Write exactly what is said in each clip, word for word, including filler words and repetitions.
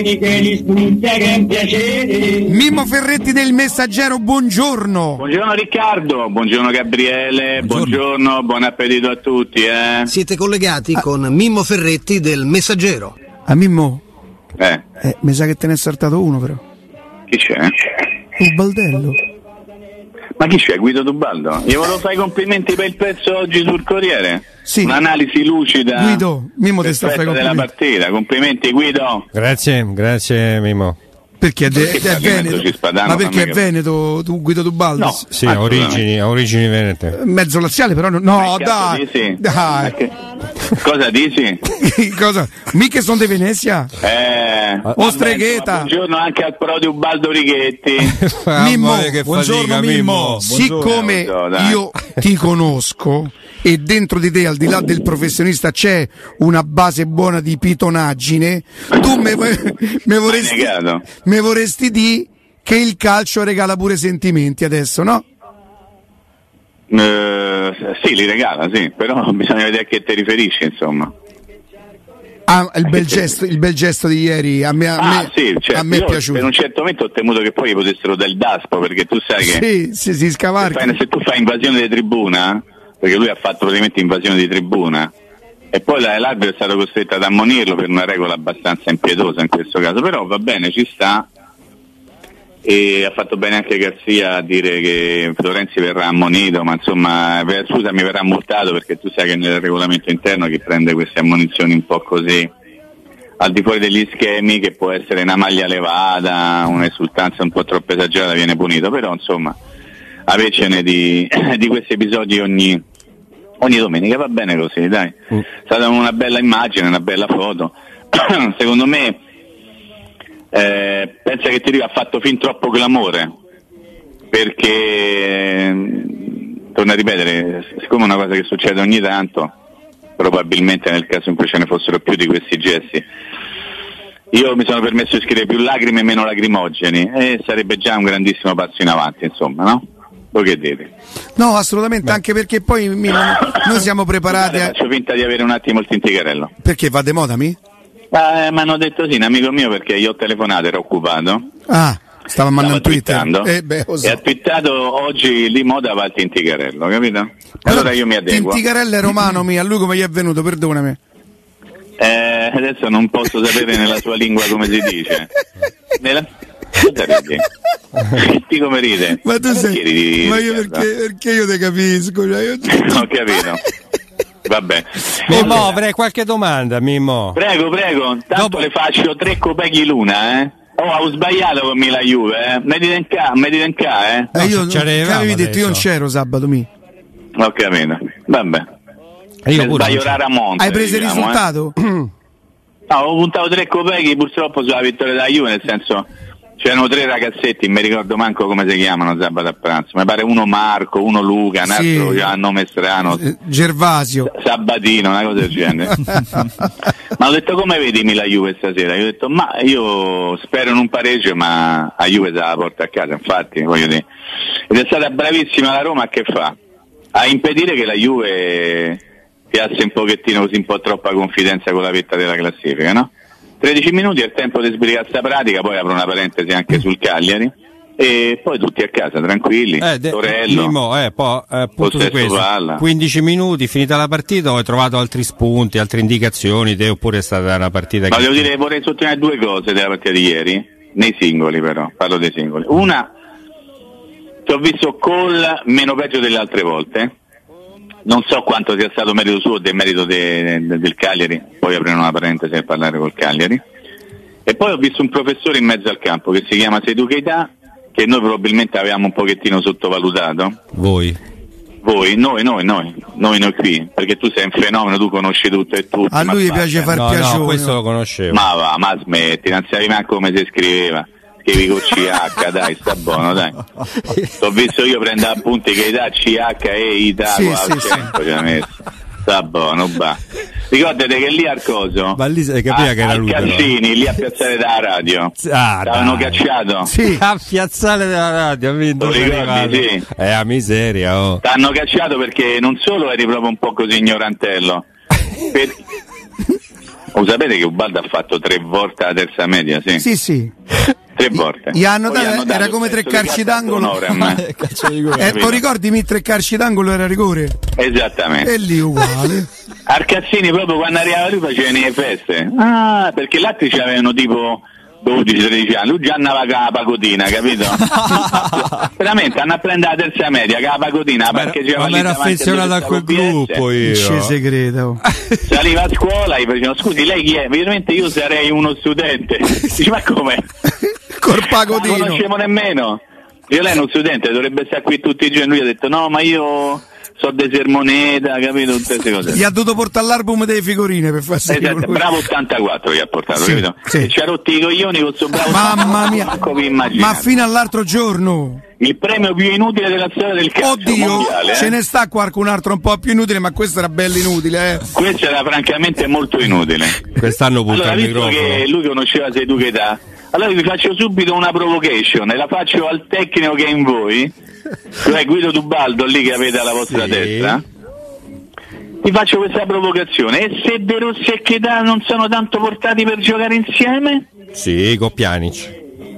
vieni che li spunta che è un piacere. Mimmo Ferretti del Messaggero, buongiorno. Buongiorno Riccardo, buongiorno Gabriele, buongiorno, buongiorno buon appetito a tutti. Eh. Siete collegati ah. con Mimmo Ferretti del Messaggero. A Mimmo? Eh. eh. Mi sa che te ne è saltato uno però. Chi c'è? Un baldello. Ma chi c'è? Guido Tubaldo? Io volevo fare i complimenti per il pezzo oggi sul Corriere. Sì. Un'analisi lucida. Guido, Mimmo ti sta facendo della partita. Complimenti Guido. Grazie, grazie Mimmo. Perché è, de- perché è Veneto? Spadano, ma perché è Veneto tu Guido Tubaldo? No, sì, ha origini, origini venete. Mezzo laziale però no, no dai. Dici? Dai. Che... Cosa dici? Cosa? Mica sono di Venezia? Eh, o Stregheta. Buongiorno anche al pro di Ubaldo Righetti. Mimmo, che buongiorno fatica, Mimmo. Siccome buongiorno, io ti conosco e dentro di te, al di là del professionista, c'è una base buona di pitonaggine, tu me, me vorresti me vorresti dire che il calcio regala pure sentimenti adesso, no? Uh, sì, li regala, sì, però bisogna vedere a che ti riferisci, insomma. Ah, il bel gesto, il bel gesto di ieri a me, a ah, me, sì, certo. a me è piaciuto. Per un certo momento ho temuto che poi potessero del daspo, perché tu sai che sì, sì, si scavarca. Se, fai, se tu fai invasione di tribuna, perché lui ha fatto praticamente invasione di tribuna, e poi l'arbitro è stato costretto ad ammonirlo per una regola abbastanza impietosa in questo caso, però va bene, ci sta. E ha fatto bene anche Garzia a dire che Florenzi verrà ammonito, ma insomma, scusa, mi verrà multato, perché tu sai che nel regolamento interno chi prende queste ammonizioni un po' così al di fuori degli schemi, che può essere una maglia levata, un'esultanza un po' troppo esagerata, viene punito, però insomma avercene di, di questi episodi ogni, ogni domenica va bene così, dai. Mm. È stata una bella immagine, una bella foto. Secondo me Eh, pensa che Tirio ha fatto fin troppo clamore, perché torno a ripetere, siccome è una cosa che succede ogni tanto, probabilmente nel caso in cui ce ne fossero più di questi gesti, io mi sono permesso di scrivere più lacrime e meno lacrimogeni, e sarebbe già un grandissimo passo in avanti, insomma, no? Voi che dite? No, assolutamente. Beh. Anche perché poi mi, noi siamo preparati. Guarda, faccio finta di avere un attimo il tinticarello. Perché va de moda mi? Eh, mi hanno detto sì, un amico mio, perché io ho telefonato, ero occupato. Ah, stava mandando Twitter. Eh, beh, e ha twittato oggi lì moda va il tinticarello, capito? Allora io mi adeguo. Tinticarello è romano, mi, a lui come gli è venuto, perdonami. Eh, adesso non posso sapere nella sua lingua come si dice. Nella... Che come ride? Ma tu sei... Ridi, ma io perché, perché io te capisco. Cioè io... Ho capito. Vabbè. Mimmo, okay. Avrei qualche domanda, Mimmo. Prego, prego. Tanto Dopo... le faccio tre copechi l'una, eh. Oh, ho sbagliato con me la Juve, eh. Metti in ca, metti in ca, eh. No, io non avevi detto, io non c'ero sabato, mi. Ho capito. Vabbè. Io pure Ramonte, hai preso diciamo, il risultato? Eh. No, ho puntato tre copechi purtroppo sulla vittoria della Juve, nel senso c'erano tre ragazzetti, mi ricordo manco come si chiamano sabato a pranzo, mi pare uno Marco, uno Luca, un altro che ha un nome strano, Gervasio, Sabatino, una cosa del genere. Ma ho detto come vedi la Juve stasera? Io ho detto ma io spero in un pareggio, ma la Juve se la porta a casa, infatti voglio dire. Ed è stata bravissima la Roma, che fa? A impedire che la Juve piazzi un pochettino così, un po' troppa confidenza con la vetta della classifica, no? tredici minuti è il tempo di sbrigare sta pratica, poi apro una parentesi anche sul Cagliari e poi tutti a casa tranquilli. eh, de- Torello, Mimmo, eh, poi eh, appunto su questo, palla. quindici minuti, finita la partita, ho trovato altri spunti, altre indicazioni, te, oppure è stata una partita ma che... devo dire, vorrei sottolineare due cose della partita di ieri, nei singoli però, parlo dei singoli. Una, che ho visto Cole meno peggio delle altre volte. Non so quanto sia stato merito suo o del merito de, de, del Cagliari, poi aprirò una parentesi per parlare col Cagliari. E poi ho visto un professore in mezzo al campo che si chiama Seydou Keita, che noi probabilmente avevamo un pochettino sottovalutato. Voi? Voi, noi, noi, noi, noi, noi qui, perché tu sei un fenomeno, tu conosci tutto e tutto. A lui piace far no, piacere. No, questo lo conoscevo. Ma va, ma smetti, non sapevi manco come si scriveva. Scrivi con C H, dai, sta buono, dai. T'ho visto io prendere appunti che da C H e I da sì, al sì, centro, sì. Messo. Sta buono, va. Ricordate che lì al coso, ma lì si capiva a, che era al lui, Calzini, lì a Piazzale della Radio, ah, t'avevano cacciato? Sì, a Piazzale della Radio, lo ricordi? Sì. È a miseria, oh. T'hanno cacciato perché non solo eri proprio un po' così ignorantello, per... Lo sapete che Ubaldo ha fatto tre volte la terza media, sì? Sì, sì. Tre volte. Gli hanno dato, era come tre calci d'angolo. Eh, tu ricordi mi tre calci d'angolo era rigore? Esattamente. E lì uguale. Arcazzini proprio quando arrivava lui faceva le feste. Ah, perché gli altri ci avevano tipo dodici tredici anni, lui già andava con la pagotina, capito? Veramente andava a prendere la terza media, con la pagotina, perché ma mi ero affezionato a quel gruppo io. C'è segreto. Saliva a scuola e facevano, scusi, lei chi è? Veramente io sarei uno studente. Dice, ma come? Col pagodino. Non conoscevo nemmeno. Io lei è uno studente, dovrebbe stare qui tutti i giorni. Lui ha detto, no, ma io so de sermoneta, capito? Tutte queste cose. Gli ha dovuto portare l'album delle figurine per farsi esatto, bravo ottantaquattro gli ha portato, sì, capito? Sì. E ci ha rotti i coglioni con suo bravo mamma mia, ma fino all'altro giorno il premio più inutile della storia del calcio oddio mondiale, ce eh? ne sta qualcun altro un po' più inutile, ma questo era bello inutile, eh. Questo era francamente molto inutile. Quest'anno butta allora, il visto microfono che lui conosceva sei tu che età, allora vi faccio subito una provocation e la faccio al tecnico che è in voi, cioè Guido Tubaldo lì che avete alla vostra sì. destra. Ti faccio questa provocazione: e se De Rossi e Keita non sono tanto portati per giocare insieme? Sì, con Pjanic.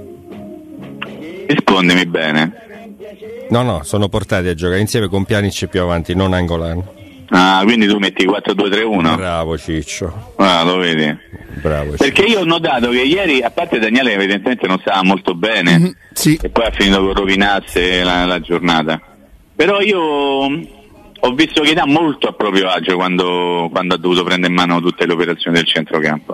Rispondimi bene. No, no, sono portati a giocare insieme con Pjanic più avanti, non Nainggolan. Ah, quindi tu metti quattro due tre uno. Bravo Ciccio. Ah, lo vedi. Bravo. Perché io ho notato che ieri, a parte Daniele evidentemente non stava molto bene, mm-hmm, sì. E poi ha finito con rovinasse la, la giornata. Però io ho visto che dà molto a proprio agio quando, quando ha dovuto prendere in mano tutte le operazioni del centrocampo.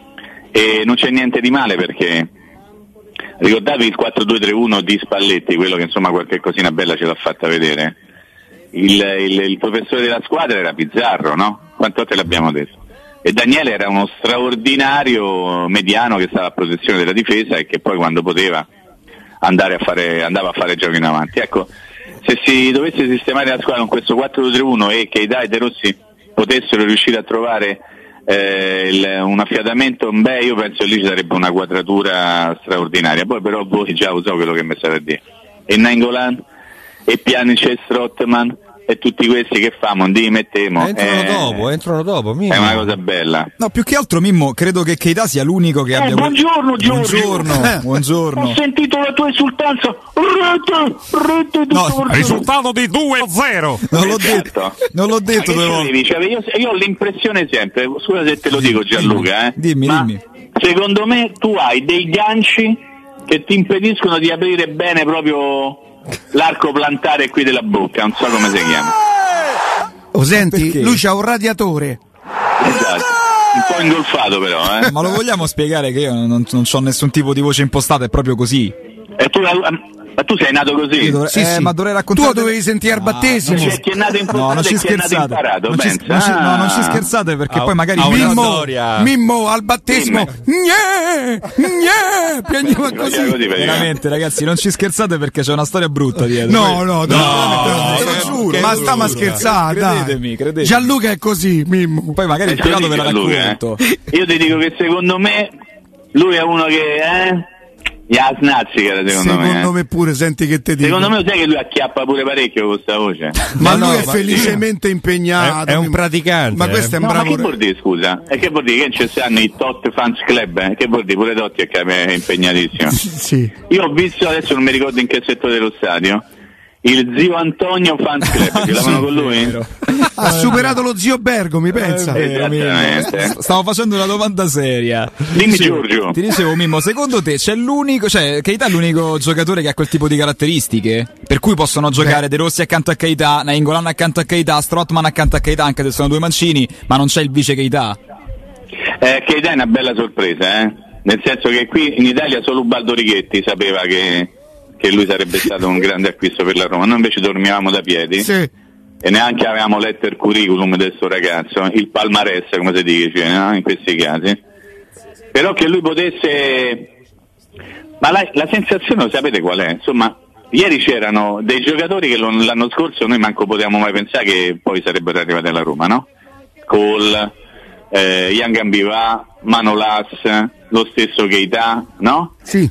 E non c'è niente di male, perché ricordavi il quattro due tre uno di Spalletti, quello che insomma qualche cosina bella ce l'ha fatta vedere. Il, il, il professore della squadra era Pizzarro, no? Quante volte l'abbiamo detto? E Daniele era uno straordinario mediano che stava a protezione della difesa e che poi quando poteva andare a fare, andava a fare giochi in avanti. Ecco, se si dovesse sistemare la squadra con questo quattro due tre uno e Keita e De Rossi potessero riuscire a trovare eh, il, un affiatamento, beh, io penso lì ci sarebbe una quadratura straordinaria. Poi però voi già lo so quello che mi state a dire. E Nainggolan e Pjanic e Strootman e tutti questi che famo, li mettiamo. Entrano eh, dopo, entrano dopo. Mimmo. È una cosa bella. No, più che altro Mimmo, credo che Keita sia l'unico che eh, abbia. Buongiorno Giorgio. Buongiorno, eh, buongiorno. Ho sentito la tua esultanza. Rete, rete di no, risultato di due a zero. Non l'ho certo. detto. Non l'ho detto due volte. Cioè, io, io ho l'impressione sempre, scusa se te lo dico Gianluca, eh, dimmi, ma dimmi. Secondo me tu hai dei ganci che ti impediscono di aprire bene proprio l'arco plantare qui della bocca, non so come si chiama. Oh, senti, perché? Lui c'ha un radiatore. Esatto. Un po' ingolfato però, eh. Ma lo vogliamo spiegare che io non, non ho nessun tipo di voce impostata, è proprio così. E tu, ma tu sei nato così? Dovrei, sì, eh, sì. Ma dovrei raccontare. Tu dovevi sentire al battesimo. C'è chi è nato in No, non ci scherzate. imparato, non, ci, non, ci, no, non ci scherzate perché Ah, poi magari ah, una Mimmo, storia. Mimmo al battesimo. Gne, gne, piangeva così. così veramente ragazzi, non ci scherzate perché c'è una storia brutta dietro. No, no, no, no, no, te lo giuro, ma te lo stiamo a giuro. scherzare, dai. Credetemi, credetemi. Gianluca è così, Mimmo. Poi magari il Eh, privato ve la Gianluca, racconto. eh. Io ti dico che secondo me lui è uno che eh gli ha snazzica secondo, Secondo me, eh. me pure, senti che te dico. Secondo me sai che lui acchiappa pure parecchio con questa voce. Ma No, lui no, è ma- felicemente impegnato. È, è un praticante. Ma questo è un No, ma bravo. che vuol dire scusa? E che vuol dire che ci stanno i Tot Fans Club? Eh? Che vuol dire pure Totti è che è impegnatissimo. Sì. Io ho visto, adesso non mi ricordo in che settore dello stadio, il zio Antonio Fans Club, ce l'avano con lui? Ha superato lo zio Bergo, mi pensa. Eh, Esattamente. Stavo facendo una domanda seria. Dimmi Sì, Giorgio. Ti dicevo Mimmo, secondo te c'è l'unico, cioè Keita è l'unico giocatore che ha quel tipo di caratteristiche? Per cui possono giocare De Rossi accanto a Keita, Nainggolan accanto a Keita, Strootman accanto a Keita, anche se sono due mancini, ma non c'è il vice Keita? Eh, Keita è una bella sorpresa, eh? Nel senso che qui in Italia solo Ubaldo Righetti sapeva che, che lui sarebbe stato un grande acquisto per la Roma. Noi invece dormivamo da piedi. Sì. E neanche avevamo letto il curriculum del suo ragazzo, il palmarès come si dice, no? In questi casi. Però che lui potesse, ma la, la sensazione lo sapete qual è? Insomma, ieri c'erano dei giocatori che l'anno scorso noi manco potevamo mai pensare che poi sarebbero arrivati alla Roma, no? Cole, eh, Ian Gambivà, Manolas, lo stesso Keita, no? Sì.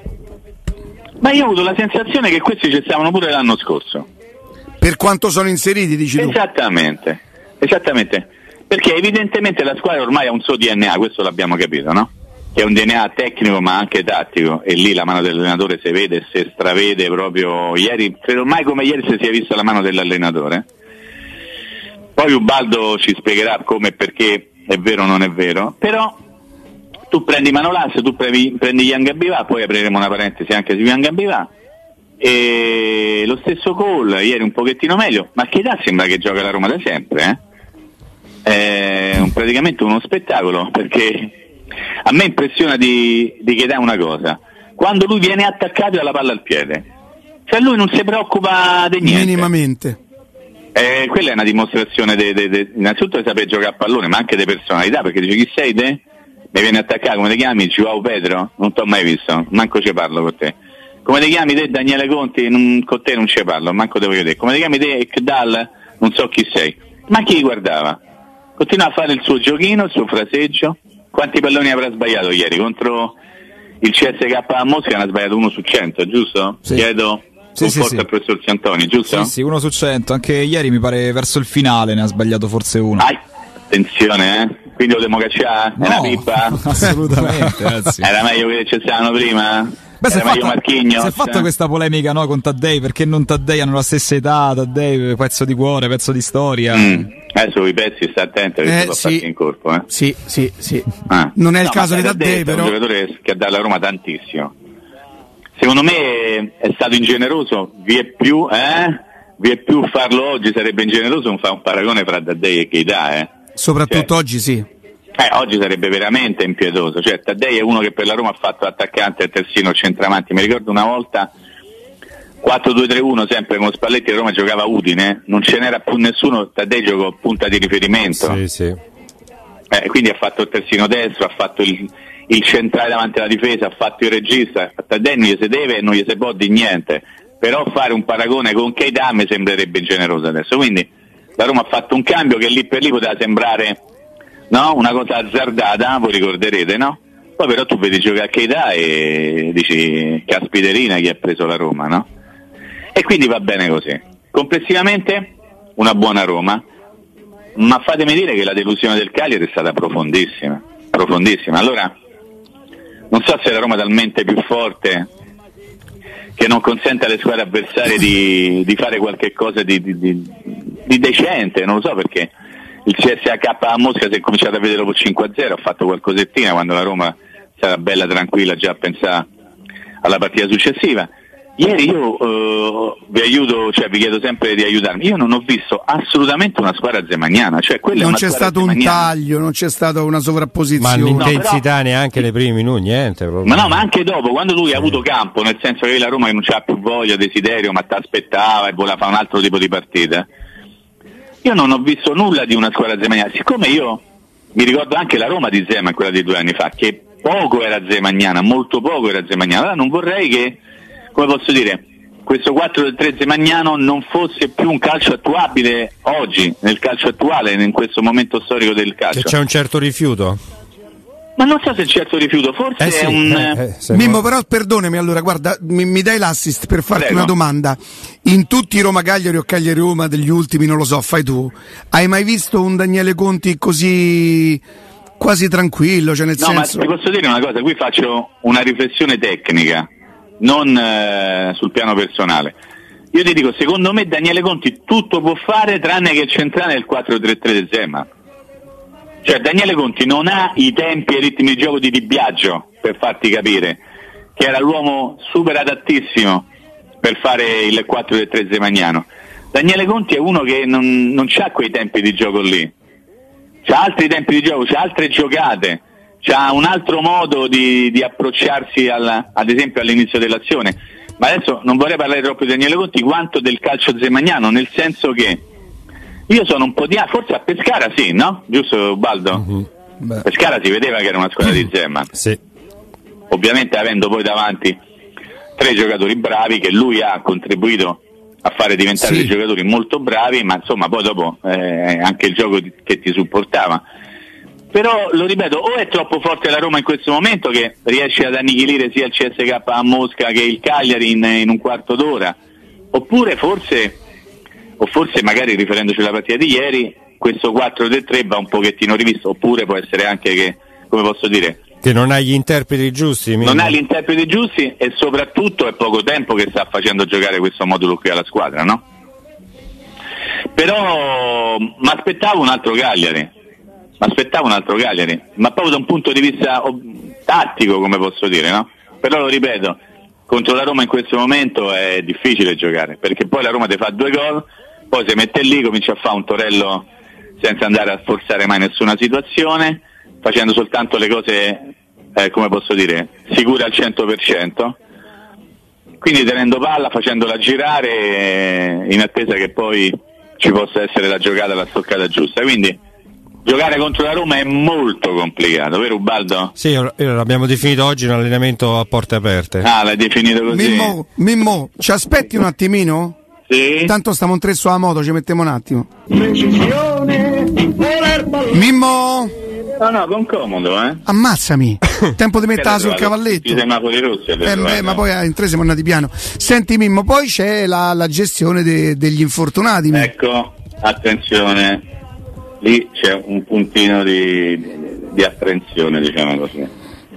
Ma io ho avuto la sensazione che questi ci stavano pure l'anno scorso. Per quanto sono inseriti, dici tu? Esattamente, esattamente. Perché evidentemente la squadra ormai ha un suo D N A, questo l'abbiamo capito, no? Che è un D N A tecnico ma anche tattico, e lì la mano dell'allenatore si vede, si stravede proprio. Ieri, credo mai come ieri si sia vista la mano dell'allenatore. Poi Ubaldo ci spiegherà come e perché è vero o non è vero, però tu prendi Manolas, tu prendi, prendi Ian Gabivà, poi apriremo una parentesi anche su Ian Gabivà, e lo stesso Cole ieri un pochettino meglio, ma Keita sembra che gioca la Roma da sempre, eh? È un, praticamente uno spettacolo, perché a me impressiona di, di Keita una cosa: quando lui viene attaccato ha la palla al piede, cioè lui non si preoccupa di niente minimamente. Eh, quella è una dimostrazione de, de, de, innanzitutto di sapere giocare a pallone, ma anche di personalità, perché dice: chi sei te? Mi viene attaccato, come ti chiami? Joao Pedro? Non ti ho mai visto, manco ci parlo con te. Come ti chiami te? Daniele Conti? Non, con te non ci parlo, manco te voglio vedere. Come ti chiami te? Ekdal? Non so chi sei. Ma chi guardava? Continua a fare il suo giochino, il suo fraseggio. Quanti palloni avrà sbagliato ieri? Contro il C S K a Mosca ne ha sbagliato uno su cento, giusto? Sì. Chiedo Sì, con sì, forza sì. al professor Ciantoni, giusto? Sì, sì, uno su cento. Anche ieri mi pare verso il finale ne ha sbagliato forse uno. Ah, attenzione, eh? Quindi lo devo cacciare? È una pippa? Assolutamente, ragazzi. Era meglio che ci stavano prima? Beh, si è, Era meglio fatta, Marchignos? si è fatta questa polemica, no, con Taddei, perché non Taddei, hanno la stessa età, Taddei pezzo di cuore, pezzo di storia. Mm. Adesso i pezzi sta attento che Eh, si può sì. farti in corpo, eh? Sì, sì, sì. Ah. Non è il No, caso ma di Taddei, è però. un giocatore che dà alla Roma tantissimo. Secondo me è stato ingeneroso, vi è più, eh? Vi è più farlo oggi sarebbe ingeneroso non fa un paragone fra Taddei e Keita, eh? Soprattutto Cioè, oggi sì. Eh, oggi sarebbe veramente impietoso. Cioè, Taddei è uno che per la Roma ha fatto attaccante e terzino centravanti. Mi ricordo una volta quattro due tre uno, sempre con Spalletti, la Roma giocava Udine, non ce n'era più nessuno, Taddei giocò punta di riferimento. Sì, sì. Eh, quindi ha fatto il terzino destro, ha fatto il, il centrale davanti alla difesa, ha fatto il regista. A Taddei non gli si deve e non gli si può di niente, però fare un paragone con Keita mi sembrerebbe ingeneroso adesso. Quindi la Roma ha fatto un cambio che lì per lì poteva sembrare, no, una cosa azzardata, voi ricorderete, no? Poi però tu vedi giocare a Keita e dici: caspiterina, chi ha preso la Roma, no? E quindi va bene così. Complessivamente una buona Roma, ma fatemi dire che la delusione del Cagliari è stata profondissima, profondissima. Allora, non so se la Roma è talmente più forte che non consente alle squadre avversarie di, di fare qualche cosa di, di, di, di decente, non lo so, perché il C S K a Mosca si è cominciato a vedere dopo cinque a zero, ha fatto qualcosettina quando la Roma sarà bella tranquilla già a pensare alla partita successiva. Ieri io uh, vi aiuto, cioè vi chiedo sempre di aiutarmi. Io non ho visto assolutamente una squadra zemagnana, cioè quella Non è una c'è squadra stato un zemagnana. taglio, non c'è stata una Ma sovrapposizione. l'intensità No, però- neanche nei primi minuti, niente. Proprio. Ma no, ma anche dopo, quando lui ha avuto campo, nel senso che la Roma che non c'ha più voglia, desiderio, ma ti aspettava e voleva fare un altro tipo di partita. Io non ho visto nulla di una squadra zemagnana, siccome io mi ricordo anche la Roma di Zeman, quella di due anni fa, che poco era zemagnana, molto poco era zemagnana. Allora non vorrei che, come posso dire, questo quattro tre zemagnano non fosse più un calcio attuabile oggi, nel calcio attuale, in questo momento storico del calcio. Che c'è un certo rifiuto. Ma non so se c'è certo rifiuto, forse Eh sì, è un... eh, eh, se Mimmo, no- però perdonami, allora guarda, mi, mi dai l'assist per farti Prego. una domanda. In tutti i Roma Cagliari o Cagliari Roma degli ultimi, non lo so, fai tu. Hai mai visto un Daniele Conti così quasi tranquillo, cioè nel No, senso ma ti posso dire una cosa, qui faccio una riflessione tecnica, non eh, sul piano personale. Io ti dico, secondo me Daniele Conti tutto può fare tranne che il centrale è il quattro tre tre del Zeman. Cioè Daniele Conti non ha i tempi e i ritmi di gioco di Di Biagio, per farti capire, che era l'uomo super adattissimo per fare il quattro tre tre zemagnano. Daniele Conti è uno che non, non c'ha quei tempi di gioco lì, c'ha altri tempi di gioco, c'ha altre giocate, c'ha un altro modo di, di approcciarsi al, ad esempio all'inizio dell'azione. Ma adesso non vorrei parlare troppo di Daniele Conti quanto del calcio zemagnano, nel senso che io sono un po' di... forse a Pescara sì, no? Giusto Baldo? Beh. Pescara si vedeva che era una squadra di Zeman, Sì. ovviamente avendo poi davanti tre giocatori bravi che lui ha contribuito a fare diventare Sì. dei giocatori molto bravi, ma insomma poi dopo eh, anche il gioco ti- che ti supportava. Però lo ripeto, o è troppo forte la Roma in questo momento che riesce ad annichilire sia il C S K a Mosca che il Cagliari in, in un quarto d'ora, oppure forse, o forse magari riferendoci alla partita di ieri, questo quattro tre tre va un pochettino rivisto, oppure può essere anche che, come posso dire, che non ha gli interpreti giusti. Non Mimmo. ha gli interpreti giusti e soprattutto è poco tempo che sta facendo giocare questo modulo qui alla squadra, no? Però mi aspettavo un altro Cagliari, mi aspettavo un altro Cagliari, ma proprio da un punto di vista oh, tattico, come posso dire, no? Però lo ripeto, contro la Roma in questo momento è difficile giocare, perché poi la Roma ti fa due gol, poi si mette lì, comincia a fare un Torello senza andare a forzare mai nessuna situazione, facendo soltanto le cose, eh, come posso dire, sicure al cento per cento, quindi tenendo palla, facendola girare in attesa che poi ci possa essere la giocata, la stoccata giusta. Quindi giocare contro la Roma è molto complicato, vero Ubaldo? Sì, l'abbiamo definito oggi un allenamento a porte aperte. Ah, l'hai definito così? Mimmo, Mimmo, ci aspetti un attimino? Sì. Tanto stiamo un tre sulla moto, ci mettiamo un attimo. Mimmo! No, no, con comodo, eh. Ammazzami. Tempo di metterla sul cavalletto. I semafori rossi. Eh, beh, ma poi in tre siamo andati piano. Senti Mimmo, poi c'è la, la gestione de, degli infortunati. Ecco, attenzione, lì c'è un puntino di, di, di apprensione, diciamo così.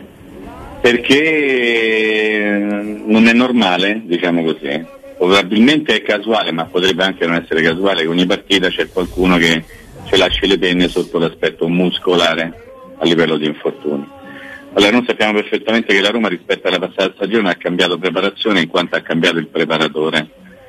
Perché non è normale, diciamo così. Probabilmente è casuale, ma potrebbe anche non essere casuale, che ogni partita c'è qualcuno che ce lascia le penne sotto l'aspetto muscolare a livello di infortuni. Allora noi sappiamo perfettamente che la Roma rispetto alla passata stagione ha cambiato preparazione in quanto ha cambiato il preparatore,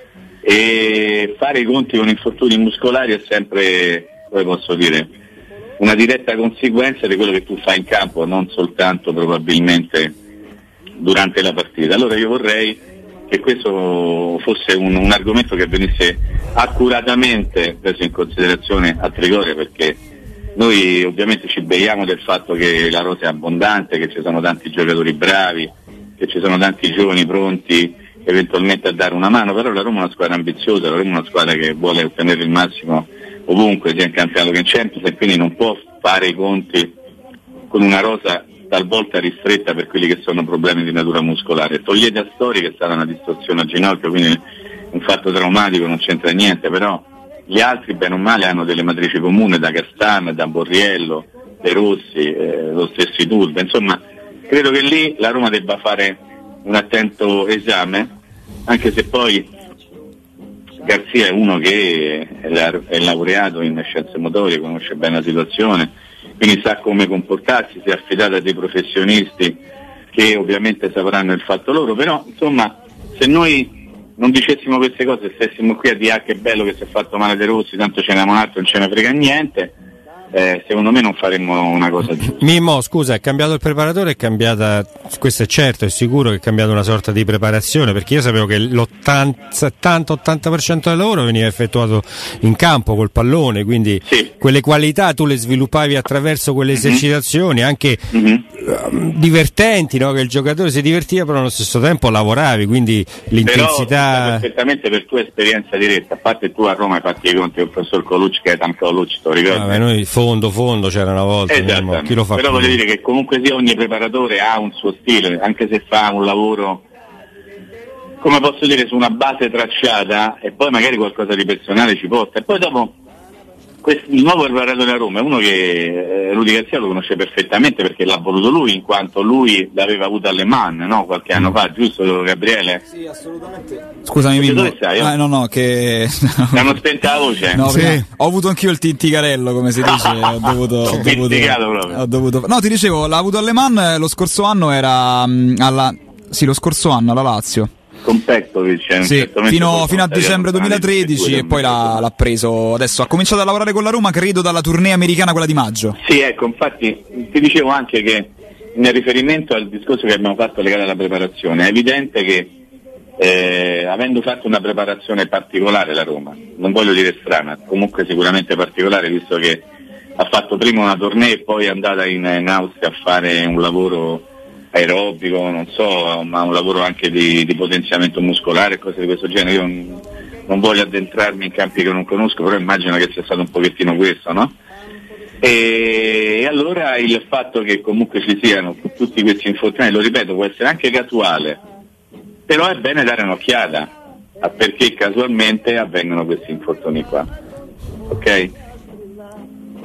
e fare i conti con infortuni muscolari è sempre, come posso dire, una diretta conseguenza di quello che tu fai in campo, non soltanto probabilmente durante la partita. Allora io vorrei che questo fosse un, un argomento che venisse accuratamente preso in considerazione a Trigoria, perché noi ovviamente ci beiamo del fatto che la rosa è abbondante, che ci sono tanti giocatori bravi, che ci sono tanti giovani pronti eventualmente a dare una mano, però la Roma è una squadra ambiziosa, la Roma è una squadra che vuole ottenere il massimo ovunque, sia in campionato che in Champions, e quindi non può fare i conti con una rosa talvolta ristretta per quelli che sono problemi di natura muscolare. Togliete Astori, che è stata una distorsione al ginocchio, quindi un fatto traumatico, non c'entra niente, però gli altri bene o male hanno delle matrici comuni, da Castan, da Borriello, De Rossi, eh, lo stesso Iturbe, insomma credo che lì la Roma debba fare un attento esame, anche se poi Garzia è uno che è laureato in scienze motorie, conosce bene la situazione, quindi sa come comportarsi, si è affidato a dei professionisti che ovviamente sapranno il fatto loro, però insomma se noi non dicessimo queste cose, stessimo qui a dire ah che bello che si è fatto male De Rossi, tanto ce n'è un altro, non ce ne frega niente, eh, secondo me non faremmo una cosa giusta. Mimmo, scusa, è cambiato il preparatore, è cambiata, questo è certo, è sicuro che è cambiata una sorta di preparazione, perché io sapevo che l'ottanta settanta ottanta per cento del lavoro veniva effettuato in campo col pallone, quindi sì. Quelle qualità tu le sviluppavi attraverso quelle mm-hmm. esercitazioni anche mm-hmm. uh, divertenti, no? Che il giocatore si divertiva però allo stesso tempo lavoravi, quindi l'intensità. Però perfettamente per tua esperienza diretta, a parte tu a Roma hai fatto i conti con il professor Colucci, che è tanto Colucci, te lo ricordi? Vabbè, noi fondo fondo c'era una volta, Mimmo, chi lo fa però più? Voglio dire che comunque sia ogni preparatore ha un suo stile, anche se fa un lavoro, come posso dire, su una base tracciata, e poi magari qualcosa di personale ci porta, e poi dopo questo, il nuovo preparatore a Roma è uno che eh, Rudy Garzia lo conosce perfettamente, perché l'ha voluto lui, in quanto lui l'aveva avuto alle Man, no? Qualche anno fa, giusto Gabriele? Sì, assolutamente. Scusami Mimmo. Dove stai? Ah, no, no, che mi hanno spento la voce. No, sì. Ho avuto anch'io il tinticarello, come si dice, ho dovuto, ho dovuto, ho dovuto No, ti dicevo, l'ha avuto alle Man, lo scorso anno era um, alla sì, lo scorso anno alla Lazio. Con Petkovic, sì, fino, fino a dicembre duemilatredici, e poi l'ha, l'ha preso. Adesso ha cominciato a lavorare con la Roma, credo dalla tournée americana, quella di maggio. Sì, ecco, infatti ti dicevo anche che nel riferimento al discorso che abbiamo fatto legato alla preparazione, è evidente che eh, avendo fatto una preparazione particolare la Roma, non voglio dire strana, comunque sicuramente particolare, visto che ha fatto prima una tournée e poi è andata in, in Austria a fare un lavoro aerobico, non so, ma un lavoro anche di, di potenziamento muscolare e cose di questo genere. Io non, non voglio addentrarmi in campi che non conosco, però immagino che sia stato un pochettino questo, no? E, e allora il fatto che comunque ci siano tutti questi infortuni, lo ripeto, può essere anche casuale, però è bene dare un'occhiata a perché casualmente avvengono questi infortuni qua, ok?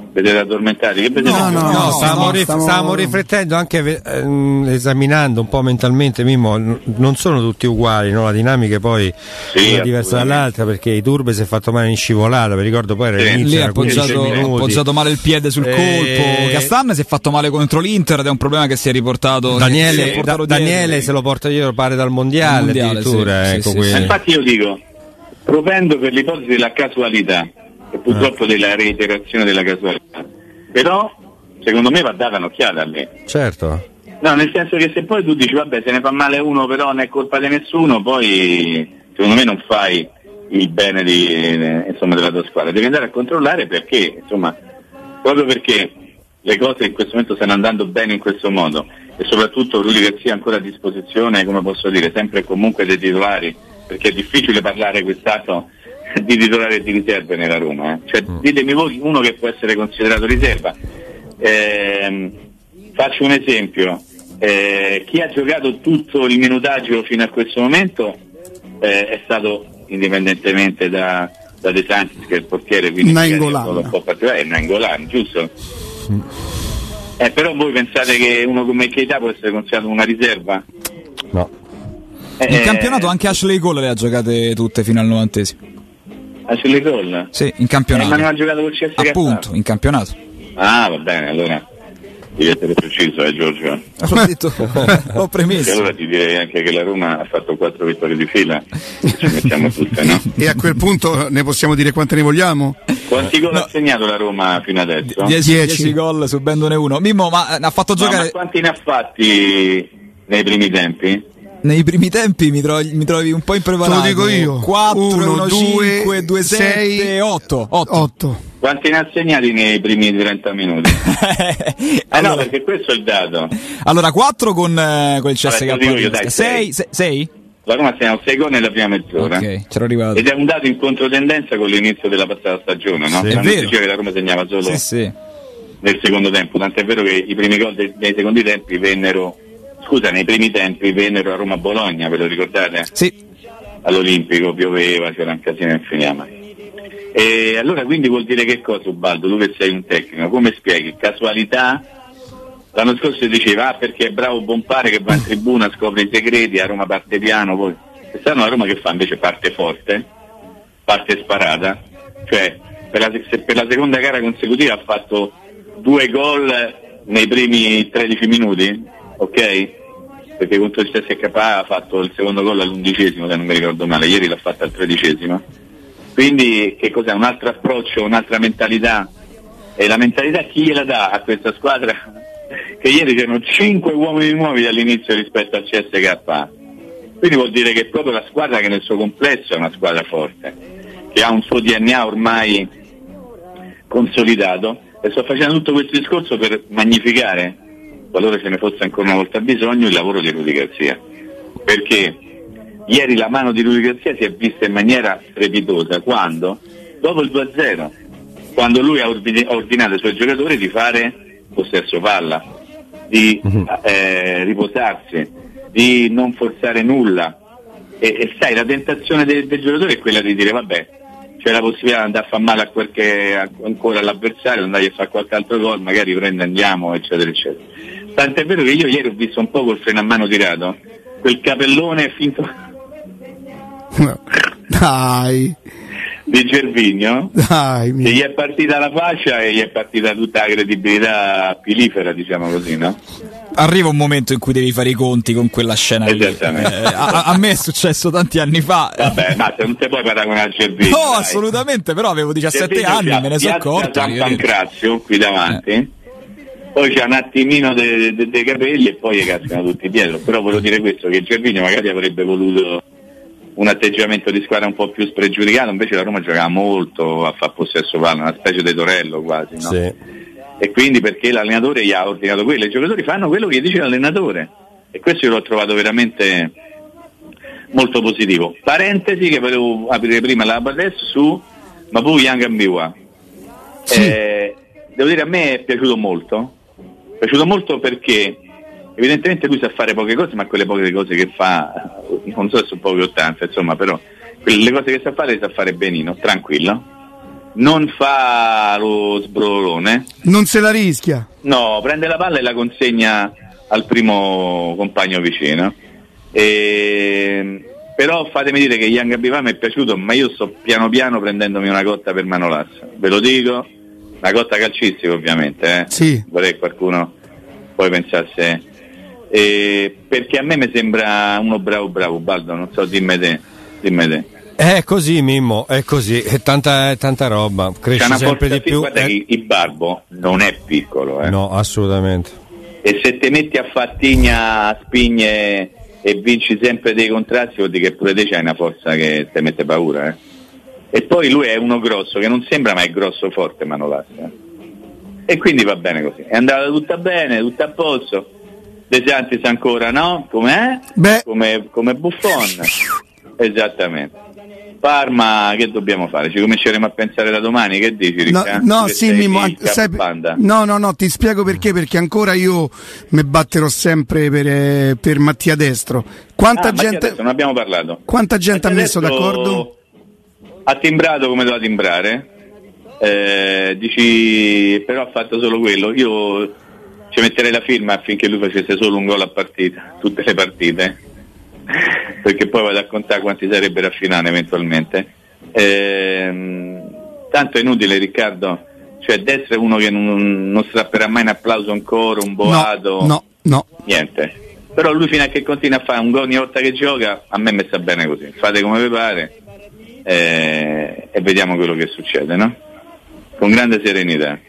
Vedete addormentati? Che vedete? No, no, no, No, stavamo, no, rif- stiamo- stavamo riflettendo anche ehm, esaminando un po' mentalmente, Mimmo, n- non sono tutti uguali, no? La dinamica poi Sì, è diversa dall'altra, perché i Turbe si è fatto male in scivolata, vi ricordo poi era Sì. l'inizio, Lì ha era quindici appoggiato, ha minuti. appoggiato male il piede sul Eh, colpo. Castan si è fatto male contro l'Inter ed è un problema che si è riportato. che si Daniele, è portato Da- dietro. Daniele se lo porta dietro pare dal mondiale, Dal mondiale, addirittura, sì, ecco sì, que- Ma infatti io dico, propendo per l'ipotesi della casualità, e purtroppo Ah. della reiterazione della casualità, però secondo me va data un'occhiata lì. Certo. No, nel senso che se poi tu dici vabbè se ne fa male uno però non è colpa di nessuno, poi secondo me non fai il bene di, eh, insomma, della tua squadra, devi andare a controllare perché, insomma, proprio perché le cose in questo momento stanno andando bene in questo modo e soprattutto Rudi Garcia ancora a disposizione, come posso dire, sempre e comunque dei titolari, perché è difficile parlare quest'anno di titolare e di riserve nella Roma, eh. Cioè, ditemi voi uno che può essere considerato riserva. Ehm, faccio un esempio, eh, chi ha giocato tutto il minutaggio fino a questo momento eh, è stato, indipendentemente da, da De Santis che è il portiere, quindi Nainggolan. un po' particolare, è Nainggolan, giusto? Eh, però voi pensate che uno come Keita può essere considerato una riserva? No. Eh, In campionato anche Ashley Cole le ha giocate tutte fino al novantesimo. Ashley Cole? Sì, in Eh, campionato. ma non ha giocato col C S K A? Appunto, in campionato. Ah, va bene, allora devi essere preciso, eh Giorgio. L'ho detto, l'ho E premesso. allora ti direi anche che la Roma ha fatto quattro vittorie di fila, ci mettiamo tutte, no? E a quel punto ne possiamo dire quante ne vogliamo? Quanti gol ha segnato la Roma fino adesso? dieci dieci. gol subendone uno. Mimmo, ma eh, ha fatto No, ma giocare quanti ne ha fatti nei primi tempi? nei primi tempi, mi trovi, mi trovi un po' impreparato. Te lo dico io. quattro, Uno, uno, due, cinque, due, sei, sette, otto. otto. Quanti ne ha segnati nei primi trenta minuti? Eh no, allora, perché questo è il dato. allora, quattro con, eh, con il C S K Vabbè, te lo dico io, dai, sei, sei. sei? La Roma ha segnato sei gol nella prima mezz'ora. Ok, c'ero arrivato. Ed è un dato in controtendenza con l'inizio della passata stagione, no? Sì. È Quando si vero. diceva che la Roma segnava solo Sì, sì. nel secondo tempo, tant'è vero che i primi gol dei, dei secondi tempi vennero, scusa, nei primi tempi vennero a Roma-Bologna, ve lo ricordate? Sì. All'Olimpico pioveva, c'era un casino in finiama. E allora quindi vuol dire che cosa, Ubaldo? Tu che sei un tecnico, come spieghi? Casualità? L'anno scorso si diceva ah, perché è bravo Bompare che va in tribuna, scopre i segreti, a Roma parte piano, poi quest'anno la Roma che fa invece parte forte, parte sparata, cioè per la, se per la seconda gara consecutiva ha fatto due gol nei primi tredici minuti, ok? Perché contro il C S K A ha fatto il secondo gol all'undicesimo, se non mi ricordo male, ieri l'ha fatto al tredicesimo. Quindi che cos'è? Un altro approccio, un'altra mentalità. E la mentalità chi gliela dà a questa squadra? Che ieri c'erano cinque uomini nuovi dall'inizio rispetto al C S K A. Quindi vuol dire che proprio la squadra che nel suo complesso è una squadra forte, che ha un suo D N A ormai consolidato, e sto facendo tutto questo discorso per magnificare, qualora ce ne fosse ancora una volta bisogno, il lavoro di Rudi Garcia. Perché ieri la mano di Rudi Garcia si è vista in maniera strepitosa quando, dopo il due a zero, quando lui ha ordinato ai suoi giocatori di fare possesso palla, di eh, riposarsi, di non forzare nulla. E, e sai, la tentazione del, del giocatore è quella di dire vabbè, c'è la possibilità di andare a far male a qualche, a, ancora all'avversario, andare a fare qualche altro gol, magari prende andiamo, eccetera, eccetera. Tant'è vero che io ieri ho visto un po' col freno a mano tirato, quel capellone finto Dai, di Gervinho, dai, che mio. gli è partita la fascia e gli è partita tutta la credibilità pilifera, diciamo così, no? Arriva un momento in cui devi fare i conti con quella scena lì. Esattamente. Eh, a, a me è successo tanti anni fa. Vabbè, ma se non ti puoi paragonare a Gervinho. No, dai. assolutamente, però avevo diciassette Gervinho anni, c'ha me ne sono Piazza accorto. San io- Pancrazio qui davanti, poi c'è un attimino dei de, de capelli e poi gli cascano tutti dietro. Però volevo dire questo, che Gervinho magari avrebbe voluto un atteggiamento di squadra un po' più spregiudicato, invece la Roma giocava molto a far possesso palla, una specie di Torello quasi, no? Sì. E quindi perché l'allenatore gli ha ordinato quello, i giocatori fanno quello che dice l'allenatore, e questo io l'ho trovato veramente molto positivo. Parentesi che volevo aprire prima la adesso su Mapu Yangambiwa. Sì. Eh, devo dire, a me è piaciuto molto, è piaciuto molto perché evidentemente lui sa fare poche cose, ma quelle poche cose che fa, non so se sono poche o tante, insomma, però quelle cose che sa fare le sa fare benino, tranquillo. non fa lo sbrolone, non se la rischia, no, prende la palla e la consegna al primo compagno vicino. E... però fatemi dire che Young Abibà mi è piaciuto, ma io sto piano piano prendendomi una cotta per Manolassa, ve lo dico, una cotta calcistica ovviamente, eh? Sì. Vorrei che qualcuno poi pensasse, eh, perché a me mi sembra uno bravo bravo, Baldo, non so, dimmi te, dimmi te. È così, Mimmo, è così, è tanta, è tanta roba, cresce sempre di più. Guarda eh. che il Barbo non è piccolo, eh. No, assolutamente. E se ti metti a fattigna a spigne e vinci sempre dei contrasti, vuol dire che pure te c'hai una forza che ti mette paura, eh. E poi lui è uno grosso, che non sembra mai grosso forte Manolassa, eh. E quindi va bene così, è andata tutta bene, tutta a posto. De Santis ancora no? Com'è? Beh. Come, come Buffon. Esattamente. Parma, che dobbiamo fare? Ci cominceremo a pensare da domani, che dici Ricca? No, no che sì, Mimmo, sai, no, no, no, ti spiego perché, perché ancora io mi batterò sempre per, eh, per Mattia Destro. Quanta ah, gente non abbiamo parlato. Quanta gente Mattia ha messo Destro d'accordo? Ha timbrato come doveva timbrare, eh, dici, però ha fatto solo quello. Io ci metterei la firma affinché lui facesse solo un gol a partita, tutte le partite, perché poi vado a contare quanti sarebbero a finale eventualmente. Ehm, tanto è inutile, Riccardo, cioè Destro è uno che non, non strapperà mai un applauso ancora, un boato, no, no, no. niente. Però lui fino a che continua a fare un gol ogni volta che gioca, a me mi sta bene così, fate come vi pare, eh, e vediamo quello che succede, no? Con grande serenità.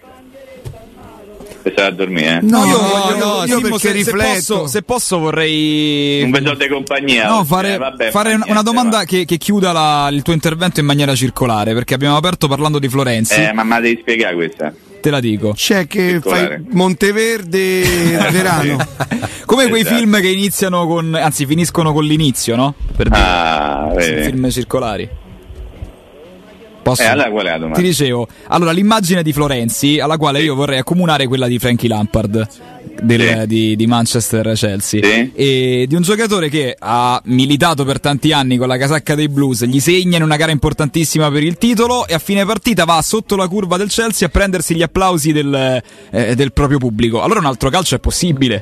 A dormire, eh? No, io, no, voglio, no, io Simo, perché se, se, rifletto. posso, se posso vorrei un beso di compagnia. no, oggi, fare, eh, vabbè, fare una, niente, una domanda va. che, che chiuda la, il tuo intervento in maniera circolare, perché abbiamo aperto parlando di Florenzi. Eh, ma me la devi spiegare questa. Te la dico. C'è che Circolare. fai Monteverde Verano. Come quei Esatto. film che iniziano con, anzi finiscono con l'inizio, no? Per dire, Ah, vedi. film circolari. Posso? Eh, allora qual è la domanda? Ti dicevo, allora l'immagine di Florenzi, alla quale io vorrei accomunare quella di Frankie Lampard del, Sì. di, di Manchester Chelsea, Sì. e di un giocatore che ha militato per tanti anni con la casacca dei Blues, gli segna in una gara importantissima per il titolo e a fine partita va sotto la curva del Chelsea a prendersi gli applausi del, eh, del proprio pubblico. Allora un altro calcio è possibile?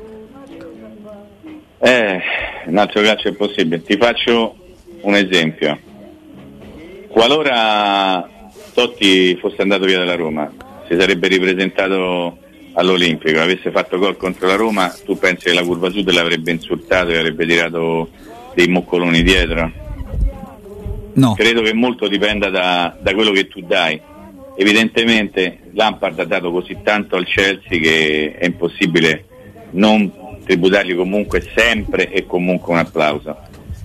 Eh, un altro calcio è possibile. Ti faccio un esempio. Qualora Totti fosse andato via dalla Roma, si sarebbe ripresentato all'Olimpico, avesse fatto gol contro la Roma, tu pensi che la curva sud l'avrebbe insultato e avrebbe tirato dei moccoloni dietro? No. Credo che molto dipenda da, da quello che tu dai. Evidentemente Lampard ha dato così tanto al Chelsea che è impossibile non tributargli comunque sempre e comunque un applauso.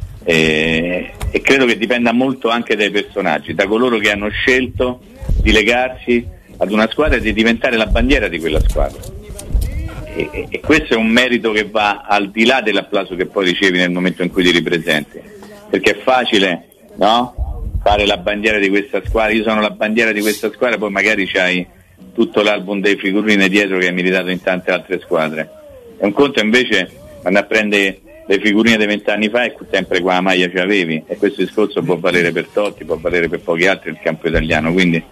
E, e credo che dipenda molto anche dai personaggi, da coloro che hanno scelto di legarsi ad una squadra e di diventare la bandiera di quella squadra. E, e, e questo è un merito che va al di là dell'applauso che poi ricevi nel momento in cui ti ripresenti, perché è facile, no? Fare la bandiera di questa squadra, io sono la bandiera di questa squadra, poi magari c'hai tutto l'album dei figurine dietro che hai militato in tante altre squadre. È un conto invece andare a prendere le figurine dei vent'anni fa e sempre qua la maglia ce l'avevi, e questo discorso può valere per Totti, può valere per pochi altri nel campo italiano, quindi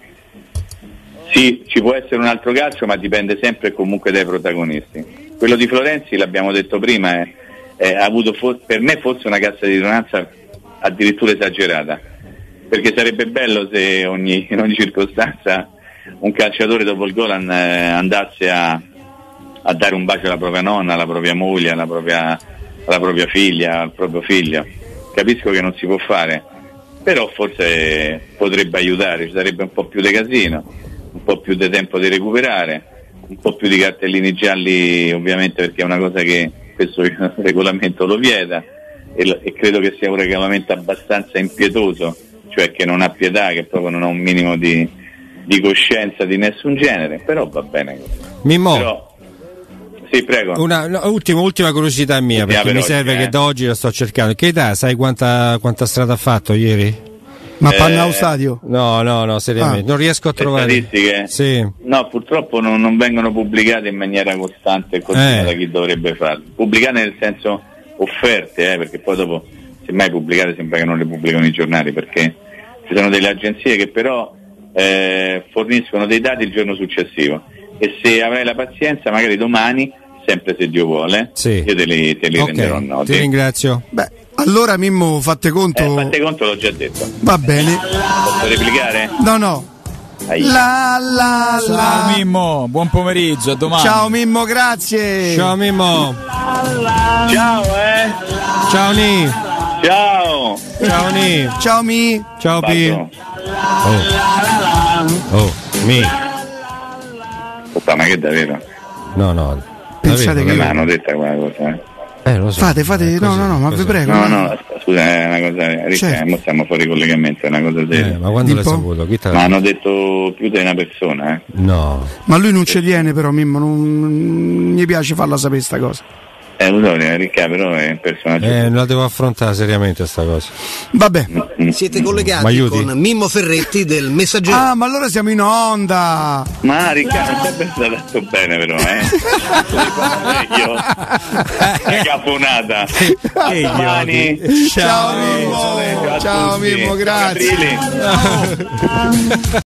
sì, ci può essere un altro calcio, ma dipende sempre e comunque dai protagonisti. Quello di Florenzi, l'abbiamo detto prima, è, è, ha avuto for- per me forse una cassa di risonanza addirittura esagerata, perché sarebbe bello se ogni, in ogni circostanza un calciatore dopo il gol an- andasse a, a dare un bacio alla propria nonna, alla propria moglie, alla propria alla propria figlia, al proprio figlio. Capisco che non si può fare, però forse potrebbe aiutare, ci sarebbe un po' più di casino, un po' più di tempo di recuperare, un po' più di cartellini gialli, ovviamente, perché è una cosa che questo regolamento lo vieta, e, lo, e credo che sia un regolamento abbastanza impietoso, cioè che non ha pietà, che proprio non ha un minimo di, di coscienza di nessun genere, però va bene così. Mimmo. Però, sì, prego. Una no, ultima, ultima curiosità mia, Ultima perché mi per serve oggi, che eh. da oggi la sto cercando. Che età? Sai quanta, quanta strada ha fatto ieri? Ma Eh, Pannau Stadio? No, no, no, seriamente. Ah. Non riesco a Le trovare. statistiche? Sì. No, purtroppo non, non vengono pubblicate in maniera costante e continua Eh. da chi dovrebbe farlo. Pubblicate nel senso offerte, eh, perché poi dopo, semmai pubblicate, sembra che non le pubblicano i giornali, perché ci sono delle agenzie che però eh, forniscono dei dati il giorno successivo e se avrai la pazienza magari domani, sempre se Dio vuole, sì. io te li, te li okay, renderò noti. Ti ringrazio. Beh, allora Mimmo, fate conto. Eh, fate conto, l'ho già detto. Va bene. Posso replicare? No, no. La, la, Ciao la. Mimmo, buon pomeriggio, a domani. Ciao Mimmo, grazie. Ciao Mimmo. Ciao, eh. Ciao Ni. Ciao. Ciao Ni. Ciao Mi. Ciao Pi. Bacio. Oh. Oh, Mi. Aspetta, ma che è davvero? No, no. Pensate Non che- mi hanno detta quella cosa, eh. Eh, lo so. Fate, fate. È No, così, no, no, ma vi così. prego. No, no, scusa, è una cosa. Ricca, Certo. mo stiamo fuori collegamento, è una cosa seria. Eh, ma quando l'hai Tipo? saputo? Chi te l'ha- Ma hanno detto più di una persona, eh. No. Ma lui non ci tiene, però, Mimmo. Non, non gli piace farla sapere sta cosa. Eh, lo so, Ricca, però è un personaggio. Eh, la devo affrontare seriamente sta cosa. Vabbè. Siete collegati M'aiuti? con Mimmo Ferretti del Messaggero. Ah, ma allora siamo in onda. Ma Ricca, non sempre stato detto bene, però, eh. Io. È caponata. Che Domani. idioti. Ciao Ciao. Mimmo. Ciao a Ciao tutti. Mimmo, grazie. Caprile.